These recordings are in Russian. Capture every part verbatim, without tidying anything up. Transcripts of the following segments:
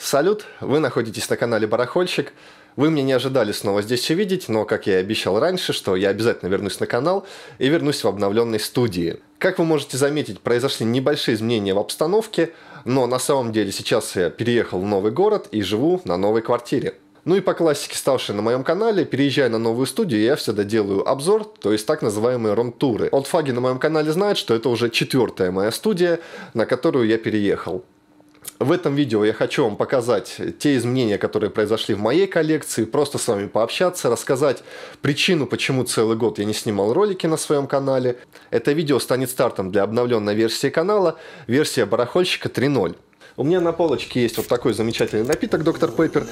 Салют! Вы находитесь на канале Барахольщик. Вы меня не ожидали снова здесь увидеть, но, как я и обещал раньше, что я обязательно вернусь на канал и вернусь в обновленной студии. Как вы можете заметить, произошли небольшие изменения в обстановке, но на самом деле сейчас я переехал в новый город и живу на новой квартире. Ну и по классике, ставшей на моем канале, переезжая на новую студию, я всегда делаю обзор, то есть так называемые ром-туры. Олдфаги на моем канале знают, что это уже четвертая моя студия, на которую я переехал. В этом видео я хочу вам показать те изменения, которые произошли в моей коллекции, просто с вами пообщаться, рассказать причину, почему целый год я не снимал ролики на своем канале. Это видео станет стартом для обновленной версии канала, версия Барахольщика три ноль. У меня на полочке есть вот такой замечательный напиток доктор Пеппер.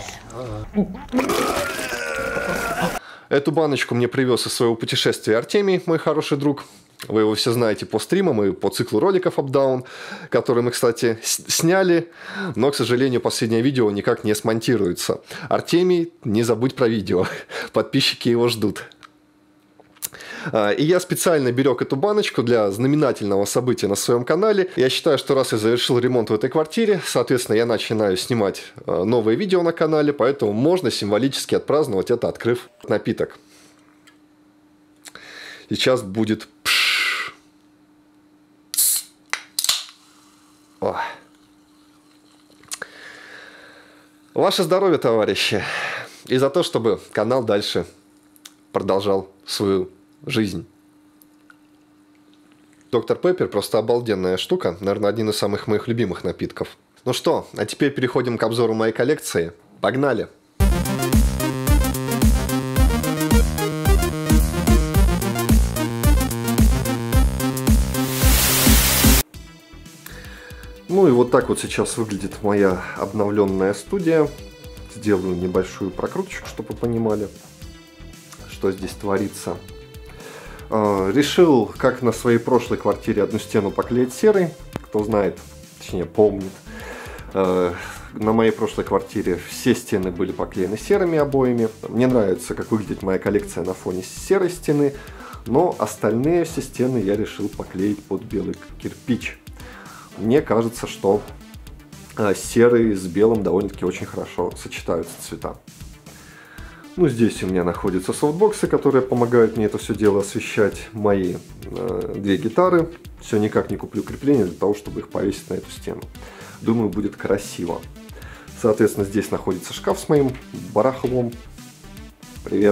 Эту баночку мне привез из своего путешествия Артемий, мой хороший друг. Вы его все знаете по стримам и по циклу роликов Up-Down, которые мы, кстати, сняли, но, к сожалению, последнее видео никак не смонтируется. Артемий, не забудь про видео, подписчики его ждут. И я специально берег эту баночку для знаменательного события на своем канале. Я считаю, что раз я завершил ремонт в этой квартире, соответственно, я начинаю снимать новые видео на канале, поэтому можно символически отпраздновать это, открыв напиток. Сейчас будет пш. О. Ваше здоровье, товарищи, и за то, чтобы канал дальше продолжал свою жизнь. Доктор Пеппер просто обалденная штука, наверное, один из самых моих любимых напитков. Ну что, а теперь переходим к обзору моей коллекции. Погнали! Ну и вот так вот сейчас выглядит моя обновленная студия. Сделаю небольшую прокруточку, чтобы вы понимали, что здесь творится. Решил, как на своей прошлой квартире, одну стену поклеить серой. Кто знает, точнее помнит. На моей прошлой квартире все стены были поклеены серыми обоями. Мне нравится, как выглядит моя коллекция на фоне серой стены. Но остальные все стены я решил поклеить под белый кирпич. Мне кажется, что серый с белым довольно-таки очень хорошо сочетаются цвета. Ну, здесь у меня находятся софтбоксы, которые помогают мне это все дело освещать. Мои э, две гитары. Все никак не куплю крепление для того, чтобы их повесить на эту стену. Думаю, будет красиво. Соответственно, здесь находится шкаф с моим барахлом. Привет.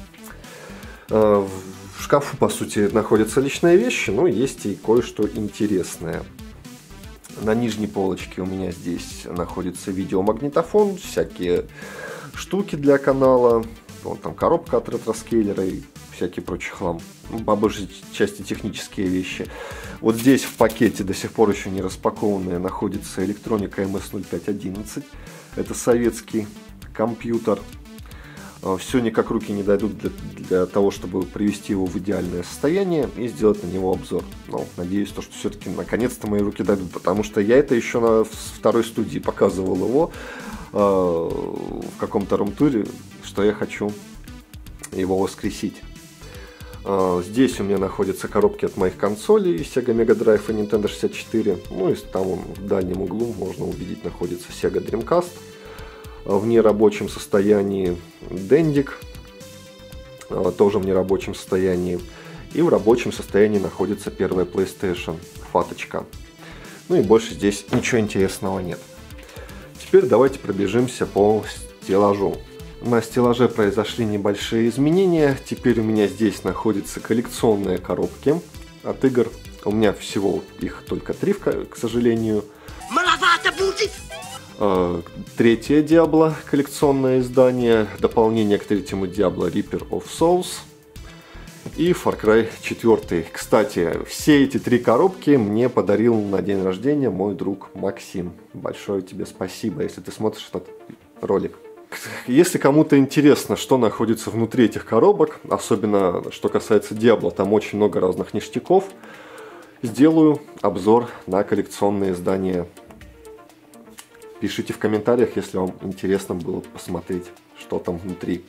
Э, в шкафу, по сути, находятся личные вещи, но есть и кое-что интересное. На нижней полочке у меня здесь находится видеомагнитофон, всякие штуки для канала, вон там коробка от ретроскейлера и всякий прочий хлам. Ну, по большей части технические вещи. Вот здесь в пакете, до сих пор еще не распакованная, находится электроника эм эс ноль пять одиннадцать. Это советский компьютер. Все никак руки не дойдут для, для того, чтобы привести его в идеальное состояние и сделать на него обзор. Но надеюсь, то, что все-таки наконец-то мои руки дойдут, потому что я это еще на второй студии показывал его э, в каком-то ром-туре, что я хочу его воскресить. Э, здесь у меня находятся коробки от моих консолей Sega Mega Drive и Nintendo шестьдесят четыре. Ну и там в дальнем углу можно увидеть находится Sega Dreamcast. В нерабочем состоянии Дендик, тоже в нерабочем состоянии. И в рабочем состоянии находится первая PlayStation, фаточка. Ну и больше здесь ничего интересного нет. Теперь давайте пробежимся по стеллажу. На стеллаже произошли небольшие изменения. Теперь у меня здесь находятся коллекционные коробки от игр. У меня всего их только три, к сожалению. Маловато будет! Третье Diablo, коллекционное издание, дополнение к третьему Diablo Reaper of Souls и Far Cry четыре. Кстати, все эти три коробки мне подарил на день рождения мой друг Максим. Большое тебе спасибо, если ты смотришь этот ролик. Если кому-то интересно, что находится внутри этих коробок, особенно что касается Diablo, там очень много разных ништяков, сделаю обзор на коллекционные издания. Пишите в комментариях, если вам интересно было посмотреть, что там внутри.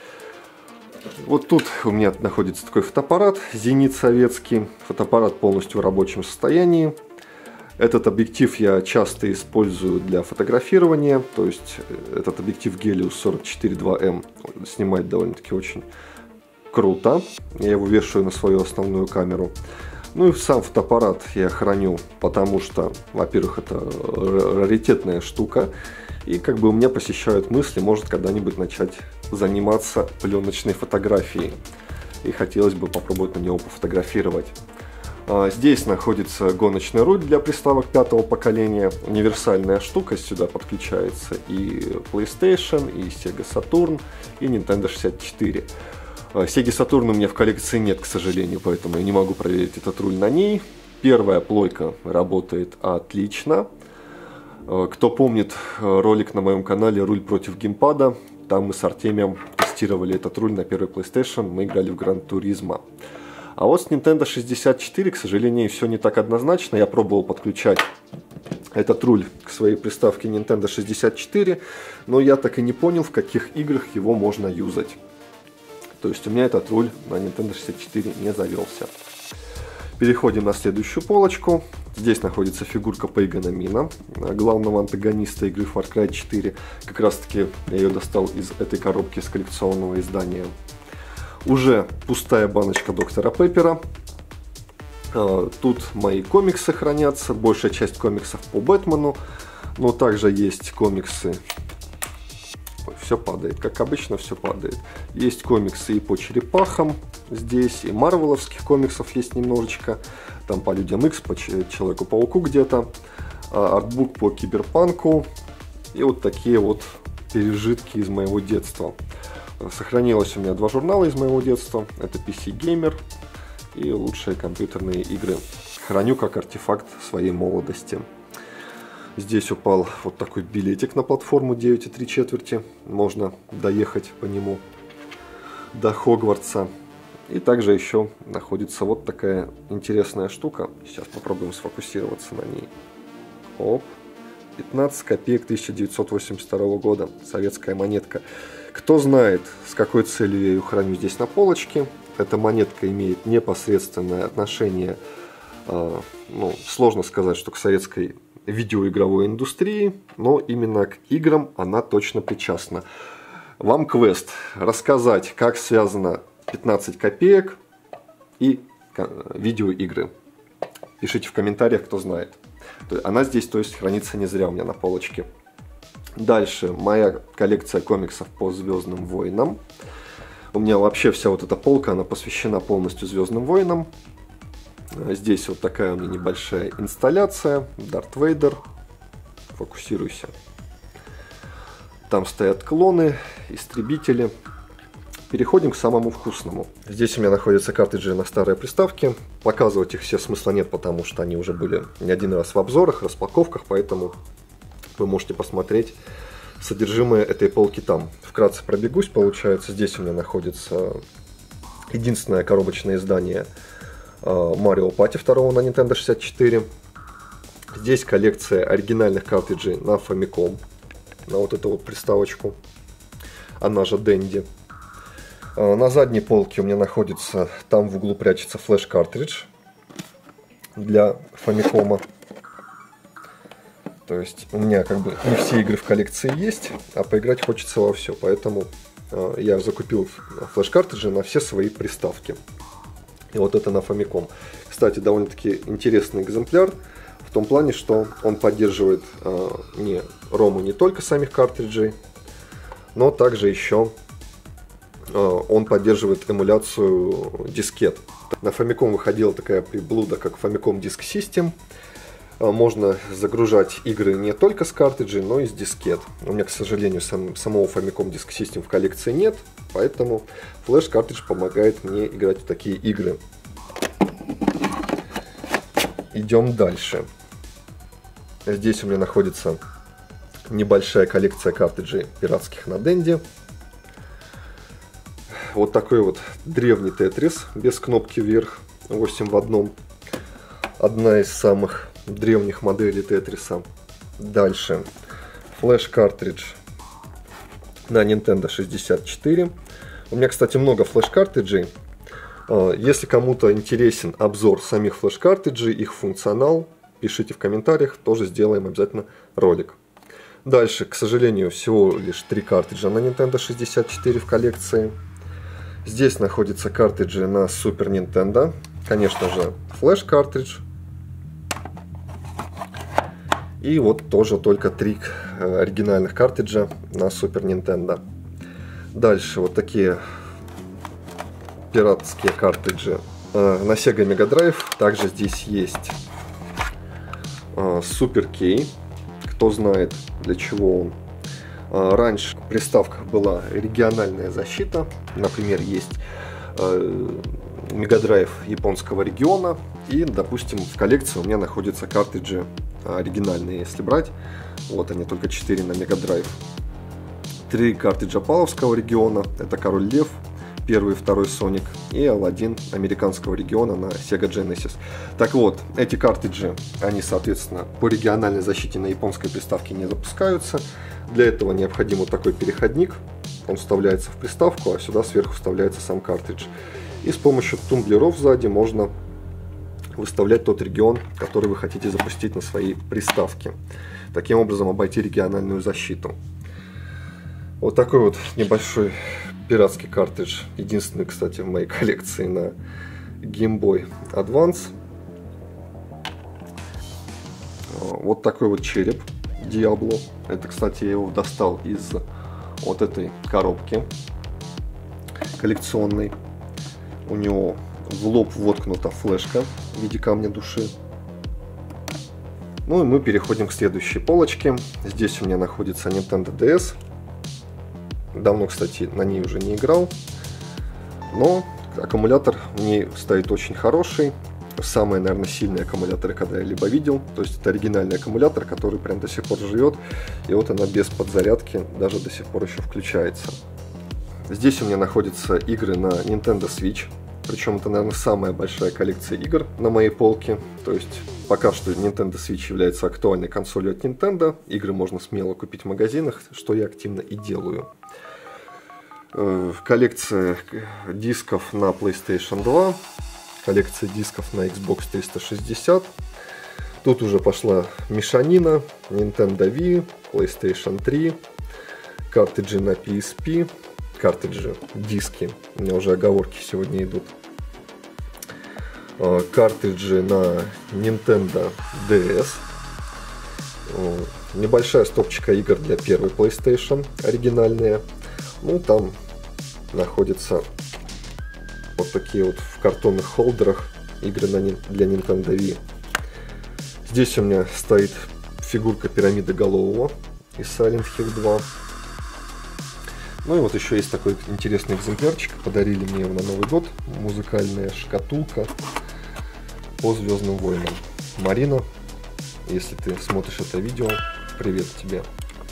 Вот тут у меня находится такой фотоаппарат, Зенит советский. Фотоаппарат полностью в рабочем состоянии. Этот объектив я часто использую для фотографирования, то есть этот объектив Helios сорок четыре два эм снимает довольно-таки очень круто. Я его вешаю на свою основную камеру. Ну и сам фотоаппарат я храню, потому что, во-первых, это раритетная штука, и как бы у меня посещают мысли, может когда-нибудь начать заниматься пленочной фотографией. И хотелось бы попробовать на него пофотографировать. Здесь находится гоночный руль для приставок пятого поколения. Универсальная штука, сюда подключается и PlayStation, и Sega Saturn, и Nintendo шестьдесят четыре. Sega Saturn у меня в коллекции нет, к сожалению, поэтому я не могу проверить этот руль на ней. Первая плойка работает отлично. Кто помнит ролик на моем канале «Руль против геймпада», там мы с Артемием тестировали этот руль на первой PlayStation, мы играли в Gran Turismo. А вот с Nintendo шестьдесят четыре, к сожалению, все не так однозначно. Я пробовал подключать этот руль к своей приставке Nintendo шестьдесят четыре, но я так и не понял, в каких играх его можно юзать. То есть у меня этот руль на Nintendo шестьдесят четыре не завелся. Переходим на следующую полочку. Здесь находится фигурка Пейгана Мина, главного антагониста игры Far Cry четыре. Как раз таки я ее достал из этой коробки с коллекционного издания. Уже пустая баночка доктора Пеппера. Тут мои комиксы хранятся, большая часть комиксов по Бэтмену, но также есть комиксы. Ой, все падает, как обычно, все падает. Есть комиксы и по черепахам здесь, и марвеловских комиксов есть немножечко. Там по Людям Икс, по Человеку-пауку где-то. Артбук по Киберпанку. И вот такие вот пережитки из моего детства. Сохранилось у меня два журнала из моего детства. Это пи си Gamer и лучшие компьютерные игры. Храню как артефакт своей молодости. Здесь упал вот такой билетик на платформу девять и три четверти. Можно доехать по нему до Хогвартса. И также еще находится вот такая интересная штука. Сейчас попробуем сфокусироваться на ней. Оп. пятнадцать копеек тысяча девятьсот восемьдесят второго года. Советская монетка. Кто знает, с какой целью я ее храню здесь на полочке. Эта монетка имеет непосредственное отношение, э, ну, сложно сказать, что к советской видеоигровой индустрии, но именно к играм она точно причастна. Вам квест рассказать, как связано пятнадцать копеек и видеоигры. Пишите в комментариях, кто знает. Она здесь, то есть, хранится не зря у меня на полочке. Дальше моя коллекция комиксов по Звездным войнам. У меня вообще вся вот эта полка, она посвящена полностью Звездным войнам. Здесь вот такая у меня небольшая инсталляция. Дарт Вейдер. Фокусируйся. Там стоят клоны, истребители. Переходим к самому вкусному. Здесь у меня находятся картриджи на старые приставки. Показывать их все смысла нет, потому что они уже были не один раз в обзорах, распаковках, поэтому вы можете посмотреть содержимое этой полки там. Вкратце пробегусь. Получается, здесь у меня находится единственное коробочное издание Mario Party два на Nintendo шестьдесят четыре. Здесь коллекция оригинальных картриджей на Famicom, на вот эту вот приставочку, она же Dendy. На задней полке у меня находится, там в углу прячется флеш-картридж для Famicom. То есть у меня как бы не все игры в коллекции есть, а поиграть хочется во все, поэтому э, я закупил флеш-картриджи на все свои приставки. И вот это на Famicom. Кстати, довольно-таки интересный экземпляр в том плане, что он поддерживает э, не рому не только самих картриджей, но также еще э, он поддерживает эмуляцию дискет. На Famicom выходила такая приблуда, как Famicom Disk System. Можно загружать игры не только с картриджей, но и с дискет. У меня, к сожалению, сам, самого Famicom Disk System в коллекции нет, поэтому флеш-картридж помогает мне играть в такие игры. Идем дальше. Здесь у меня находится небольшая коллекция картриджей пиратских на Dendy. Вот такой вот древний Тетрис без кнопки вверх, восемь в одном. Одна из самых древних моделей Тетриса. Дальше флеш-картридж на Nintendo шестьдесят четыре. У меня, кстати, много флеш-картриджей. Если кому-то интересен обзор самих флеш-картриджей, их функционал, пишите в комментариях, тоже сделаем обязательно ролик. Дальше, к сожалению, всего лишь три картриджа на Nintendo шестьдесят четыре в коллекции. Здесь находятся картриджи на Super Nintendo. Конечно же, флеш-картридж. И вот тоже только три оригинальных картриджа на Super Nintendo. Дальше вот такие пиратские картриджи на Sega Mega Drive. Также здесь есть Super K. Кто знает, для чего он. Раньше в приставках была региональная защита. Например, есть Mega Drive японского региона. И, допустим, в коллекции у меня находятся картриджи оригинальные, если брать. Вот они, только четыре на Mega Drive. Три картриджа Паловского региона. Это Король Лев, первый и второй Соник. И Аладдин американского региона на Sega Genesis. Так вот, эти картриджи, они, соответственно, по региональной защите на японской приставке не запускаются. Для этого необходим вот такой переходник. Он вставляется в приставку, а сюда сверху вставляется сам картридж. И с помощью тумблеров сзади можно выставлять тот регион, который вы хотите запустить на своей приставке. Таким образом обойти региональную защиту. Вот такой вот небольшой пиратский картридж. Единственный, кстати, в моей коллекции на Game Boy Advance. Вот такой вот череп Diablo. Это, кстати, я его достал из вот этой коробки коллекционной. У него в лоб воткнута флешка в виде камня души. Ну и мы переходим к следующей полочке. Здесь у меня находится Nintendo ди эс. Давно, кстати, на ней уже не играл. Но аккумулятор в ней стоит очень хороший. Самые, наверное, сильные аккумуляторы, когда я либо видел. То есть это оригинальный аккумулятор, который прям до сих пор живет. И вот она без подзарядки даже до сих пор еще включается. Здесь у меня находятся игры на Nintendo Switch. Причем это, наверное, самая большая коллекция игр на моей полке. То есть пока что Nintendo Switch является актуальной консолью от Nintendo. Игры можно смело купить в магазинах, что я активно и делаю. Коллекция дисков на PlayStation два. Коллекция дисков на Xbox триста шестьдесят. Тут уже пошла мешанина. Nintendo Wii, PlayStation три, картриджи на пи эс пи, картриджи, диски. У меня уже оговорки сегодня идут. Картриджи на Nintendo ди эс. Небольшая стопочка игр для первой PlayStation, оригинальные. Ну, там находятся вот такие вот в картонных холдерах игры на, для Nintendo Wii. Здесь у меня стоит фигурка пирамиды Голового из Silent Hill два. Ну и вот еще есть такой интересный экземплярчик. Подарили мне его на Новый год. Музыкальная шкатулка по Звездным войнам. Марина, если ты смотришь это видео, привет тебе.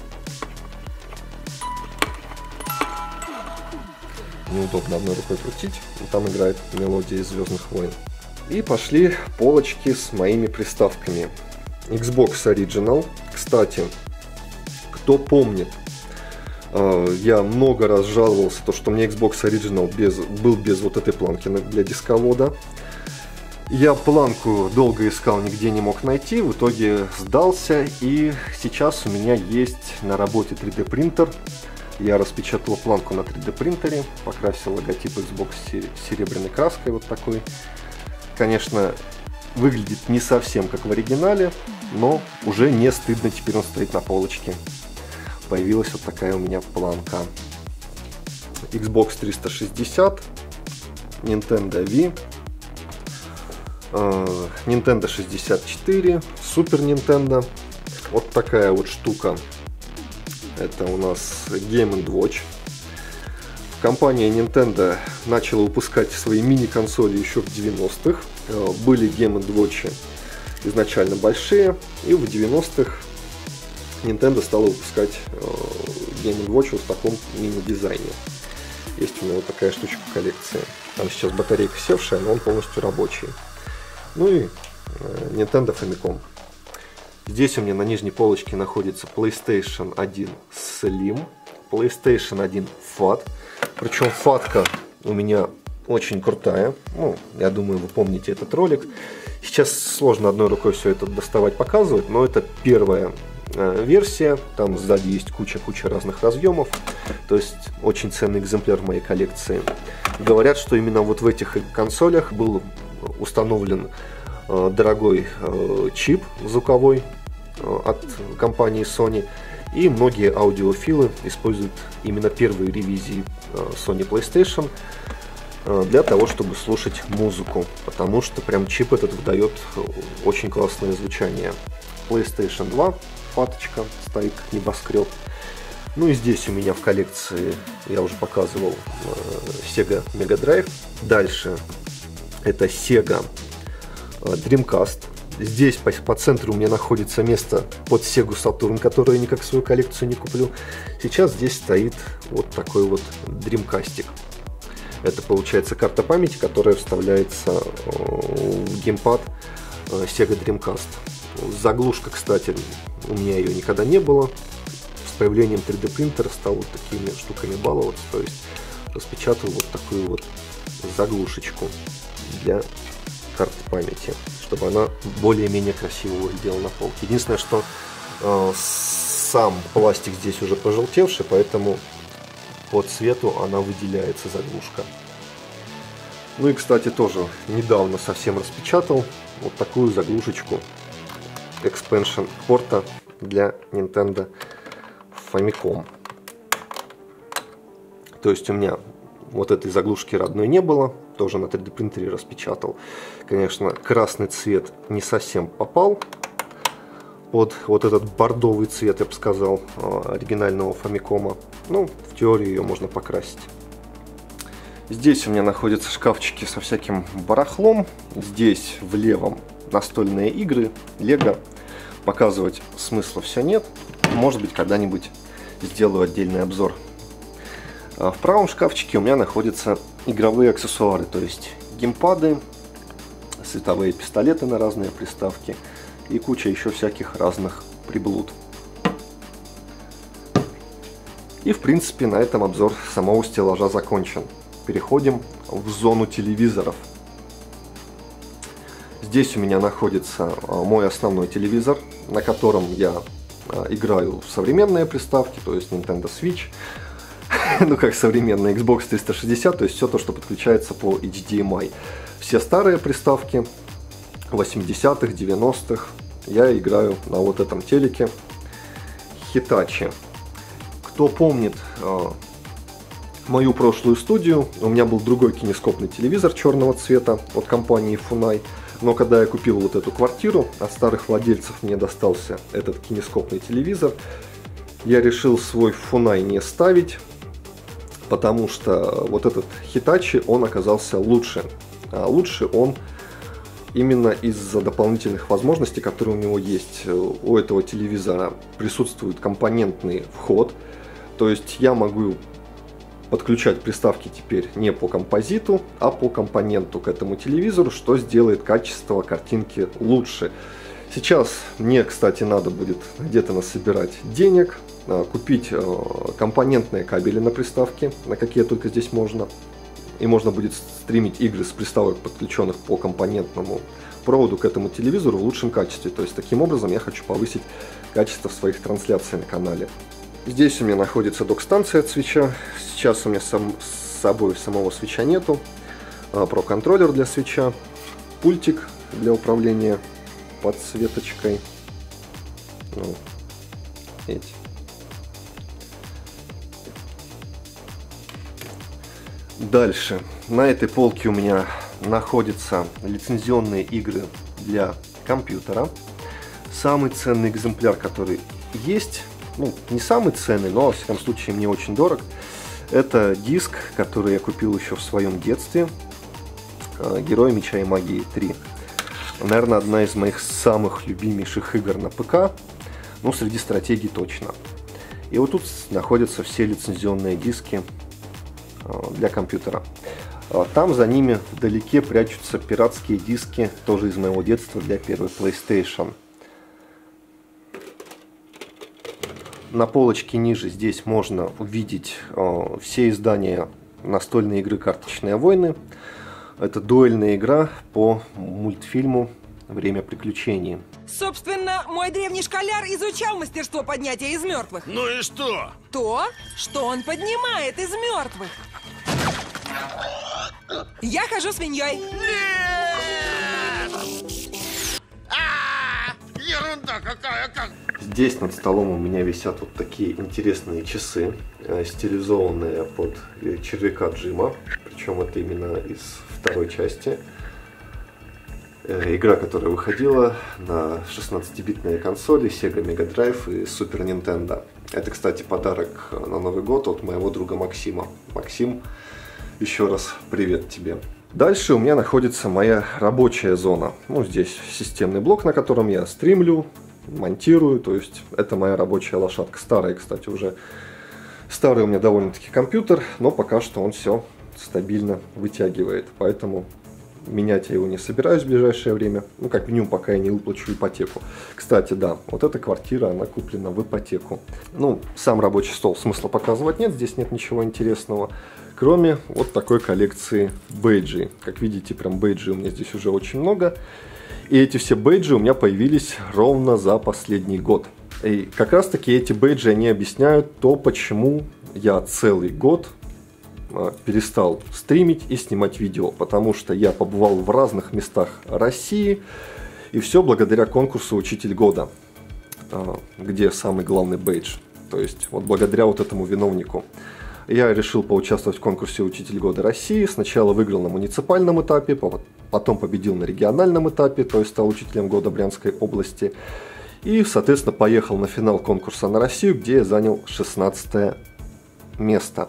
Неудобно одной рукой крутить, и там играет мелодия из Звездных войн. И пошли полочки с моими приставками. Xbox Original. Кстати, кто помнит, я много раз жаловался, то, что мне Xbox Original без, был без вот этой планки для дисковода. Я планку долго искал, нигде не мог найти, в итоге сдался, и сейчас у меня есть на работе три дэ принтер. Я распечатал планку на три дэ принтере, покрасил логотип Xbox серебряной краской вот такой. Конечно, выглядит не совсем как в оригинале, но уже не стыдно, теперь он стоит на полочке. Появилась вот такая у меня планка. Xbox триста шестьдесят, Nintendo Wii, Nintendo шестьдесят четыре, Super Nintendo. Вот такая вот штука. Это у нас Game энд Watch. Компания Nintendo начала выпускать свои мини-консоли еще в девяностых. Были Game энд Watch изначально большие, и в девяностых Nintendo стала выпускать Game энд Watch вот в таком мини-дизайне. Есть у меня вот такая штучка в коллекции. Там сейчас батарейка севшая, но он полностью рабочий. Ну и Nintendo Famicom. Здесь у меня на нижней полочке находится PlayStation один Slim, PlayStation один Fat. Причем фатка у меня очень крутая. Ну, я думаю, вы помните этот ролик. Сейчас сложно одной рукой все это доставать, показывать, но это первая э, версия. Там сзади есть куча-куча разных разъемов. То есть очень ценный экземпляр в моей коллекции. Говорят, что именно вот в этих консолях был установлен э, дорогой э, чип звуковой э, от компании Sony. И многие аудиофилы используют именно первые ревизии Sony PlayStation для того, чтобы слушать музыку, потому что прям чип этот выдает очень классное звучание. PlayStation два, фаточка, стоит как небоскреб. Ну и здесь у меня в коллекции, я уже показывал, Sega Mega Drive. Дальше это Sega Dreamcast. Здесь по, по центру у меня находится место под Sega Saturn, которое я никак свою коллекцию не куплю. Сейчас здесь стоит вот такой вот Dreamcastик. Это получается карта памяти, которая вставляется в геймпад Sega Dreamcast. Заглушка, кстати, у меня ее никогда не было. С появлением три дэ принтера стал вот такими штуками баловаться. То есть распечатал вот такую вот заглушечку для карты памяти, чтобы она более-менее красиво выглядела на полке. Единственное, что э, сам пластик здесь уже пожелтевший, поэтому по цвету она выделяется, заглушка. Ну и, кстати, тоже недавно совсем распечатал вот такую заглушечку Expansion порта для Nintendo Famicom. То есть у меня вот этой заглушки родной не было, тоже на три дэ принтере распечатал. Конечно, красный цвет не совсем попал под вот этот бордовый цвет, я бы сказал, оригинального Famicom. Ну, в теории ее можно покрасить. Здесь у меня находятся шкафчики со всяким барахлом. Здесь в левом настольные игры, Лего. Показывать смысла все нет. Может быть, когда-нибудь сделаю отдельный обзор. В правом шкафчике у меня находятся игровые аксессуары, то есть геймпады, световые пистолеты на разные приставки и куча еще всяких разных приблуд. И в принципе на этом обзор самого стеллажа закончен. Переходим в зону телевизоров. Здесь у меня находится мой основной телевизор, на котором я играю в современные приставки, то есть Nintendo Switch. Ну, как современный Xbox триста шестьдесят, то есть все то, что подключается по эйч ди эм ай. Все старые приставки восьмидесятых, девяностых я играю на вот этом телеке Hitachi. Кто помнит э, мою прошлую студию, у меня был другой кинескопный телевизор черного цвета от компании Funai. Но когда я купил вот эту квартиру, от старых владельцев мне достался этот кинескопный телевизор. Я решил свой Funai не ставить, потому что вот этот Hitachi, он оказался лучше. А лучше он именно из-за дополнительных возможностей, которые у него есть. У этого телевизора присутствует компонентный вход, то есть я могу подключать приставки теперь не по композиту, а по компоненту к этому телевизору, что сделает качество картинки лучше. Сейчас мне, кстати, надо будет где-то насобирать денег, купить компонентные кабели на приставке, на какие только здесь можно. И можно будет стримить игры с приставок, подключенных по компонентному проводу к этому телевизору в лучшем качестве. То есть таким образом я хочу повысить качество своих трансляций на канале. Здесь у меня находится док-станция от свитча. Сейчас у меня сам, с собой самого свитча нету. Про контроллер для свитча, пультик для управления подсветочкой. Ну, эти. Дальше. На этой полке у меня находятся лицензионные игры для компьютера. Самый ценный экземпляр, который есть, ну, не самый ценный, но, во всяком случае, мне очень дорог, это диск, который я купил еще в своем детстве. Герои Меча и Магии три. Наверное, одна из моих самых любимейших игр на ПК, ну, среди стратегий точно. И вот тут находятся все лицензионные диски для компьютера. Там за ними вдалеке прячутся пиратские диски, тоже из моего детства, для первой PlayStation. На полочке ниже здесь можно увидеть все издания настольной игры «Карточные войны». Это дуэльная игра по мультфильму «Время приключений». Собственно, мой древний школяр изучал мастерство поднятия из мертвых. Ну и что? То, что он поднимает из мертвых. Я хожу свиньей. Нет! А, ерунда какая! Как... Здесь над столом у меня висят вот такие интересные часы, стилизованные под червяка Джима. Причем это именно из второй части. Игра, которая выходила на шестнадцатибитные консоли Sega Mega Drive и Super Nintendo. Это, кстати, подарок на Новый год от моего друга Максима. Максим, еще раз привет тебе. Дальше у меня находится моя рабочая зона. Ну, здесь системный блок, на котором я стримлю, монтирую. То есть это моя рабочая лошадка. Старая, кстати, уже. Старый у меня довольно-таки компьютер, но пока что он все стабильно вытягивает. Поэтому менять я его не собираюсь в ближайшее время. Ну, как минимум, пока я не выплачу ипотеку. Кстати, да, вот эта квартира, она куплена в ипотеку. Ну, сам рабочий стол смысла показывать нет. Здесь нет ничего интересного. Кроме вот такой коллекции бейджей. Как видите, прям бейджей у меня здесь уже очень много. И эти все бейджи у меня появились ровно за последний год. И как раз таки эти бейджи, они объясняют то, почему я целый год перестал стримить и снимать видео, потому что я побывал в разных местах России, и все благодаря конкурсу «Учитель года», где самый главный бейдж. То есть вот благодаря вот этому виновнику я решил поучаствовать в конкурсе «Учитель года России». Сначала выиграл на муниципальном этапе, потом победил на региональном этапе, то есть стал учителем года Брянской области. И, соответственно, поехал на финал конкурса на Россию, где я занял шестнадцатое место.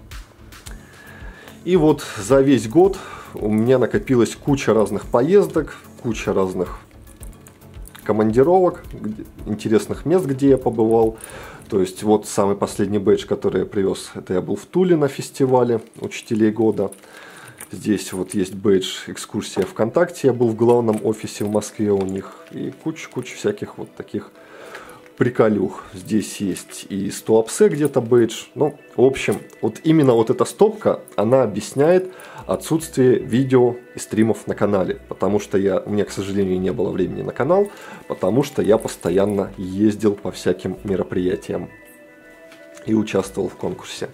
И вот за весь год у меня накопилась куча разных поездок, куча разных командировок, где, интересных мест, где я побывал. То есть вот самый последний бейдж, который я привез, это я был в Туле на фестивале учителей года. Здесь вот есть бейдж «Экскурсия ВКонтакте», я был в главном офисе в Москве у них. И куча-куча всяких вот таких приколюх. Здесь есть и стоапсе где-то бейдж. Ну, в общем, вот именно вот эта стопка, она объясняет отсутствие видео и стримов на канале. Потому что я, у меня, к сожалению, не было времени на канал, потому что я постоянно ездил по всяким мероприятиям и участвовал в конкурсе.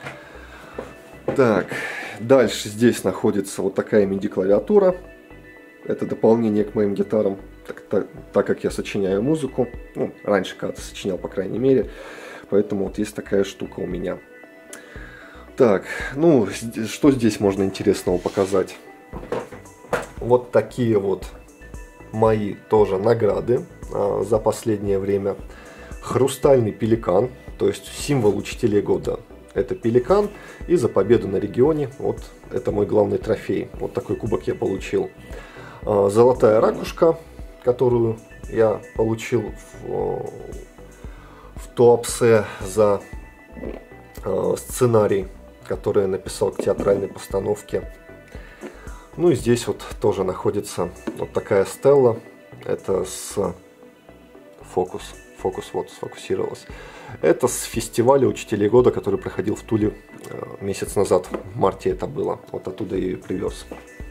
Так, дальше здесь находится вот такая миди-клавиатура. Это дополнение к моим гитарам. Так, так, так как я сочиняю музыку, ну, раньше когда-то сочинял, по крайней мере, поэтому вот есть такая штука у меня. Так, ну, что здесь можно интересного показать? Вот такие вот мои тоже награды а, за последнее время. Хрустальный пеликан, то есть символ учителей года. Это пеликан, и за победу на регионе, вот это мой главный трофей. Вот такой кубок я получил. А, золотая ракушка, которую я получил в, в Туапсе за э, сценарий, который я написал к театральной постановке. Ну и здесь вот тоже находится вот такая стелла. Это с фокус. Фокус вот сфокусировалась. Это с фестиваля учителей года, который проходил в Туле э, месяц назад. В марте это было. Вот оттуда я ее привез.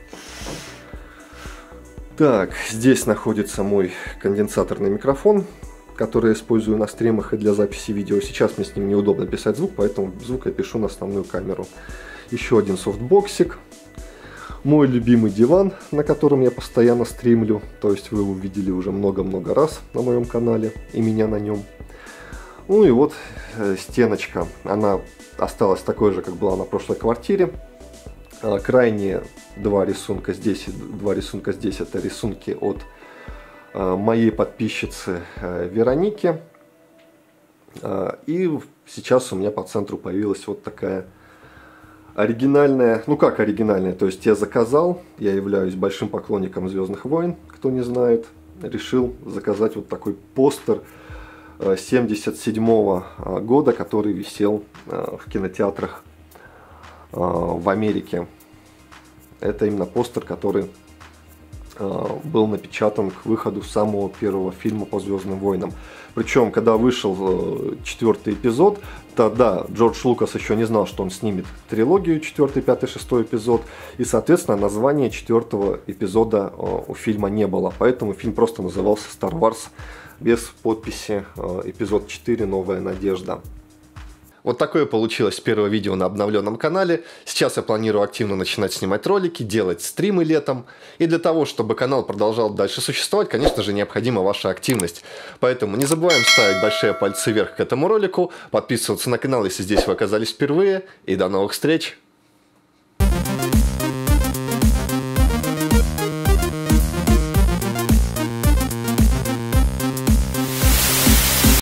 Так, здесь находится мой конденсаторный микрофон, который я использую на стримах и для записи видео. Сейчас мне с ним неудобно писать звук, поэтому звук я пишу на основную камеру. Еще один софтбоксик. Мой любимый диван, на котором я постоянно стримлю. То есть вы его видели уже много-много раз на моем канале и меня на нем. Ну и вот э, стеночка. Она осталась такой же, как была на прошлой квартире. Крайние два рисунка здесь и два рисунка здесь — это рисунки от э, моей подписчицы э, Вероники. Э, и сейчас у меня по центру появилась вот такая оригинальная, ну как оригинальная, то есть я заказал, я являюсь большим поклонником «Звездных войн», кто не знает, решил заказать вот такой постер э, семьдесят седьмого года, который висел э, в кинотеатрах в Америке. Это именно постер, который был напечатан к выходу самого первого фильма по «Звездным войнам». Причем, когда вышел четвертый эпизод, тогда Джордж Лукас еще не знал, что он снимет трилогию четвертый, пятый, шестой эпизод. И, соответственно, названия четвертого эпизода у фильма не было. Поэтому фильм просто назывался «Star Wars» без подписи «Эпизод четыре. Новая надежда». Вот такое получилось первое видео на обновленном канале. Сейчас я планирую активно начинать снимать ролики, делать стримы летом. И для того, чтобы канал продолжал дальше существовать, конечно же, необходима ваша активность. Поэтому не забываем ставить большие пальцы вверх к этому ролику, подписываться на канал, если здесь вы оказались впервые. И до новых встреч!